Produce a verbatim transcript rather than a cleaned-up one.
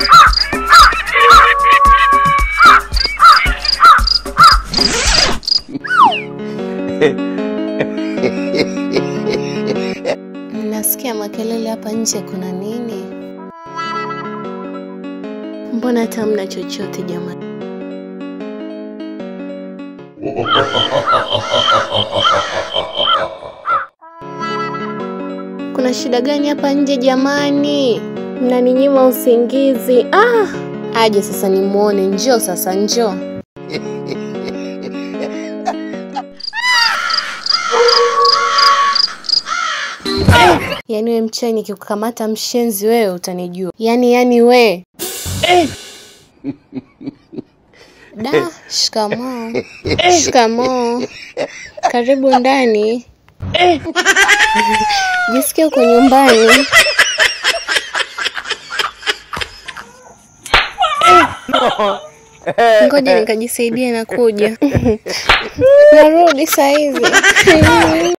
Nasikia makelele hapa nje, kuna nini? Mbona hata hamna chochote jamani? Kuna shida gani hapa nje jamani? Mnaninyima usingizi. Ah, aje sasa nimuone, njoo sasa njoo. Yaani wewe mchai nikikukamata mshenzi wewe utanijua. Yaani yaani we. Eh. Da, shikamoo. Shikamoo. Karibu ndani. Eh. Jisikia uko nyumbani. Ngoja nikajisaidia na kuja. Narudi saa hizi.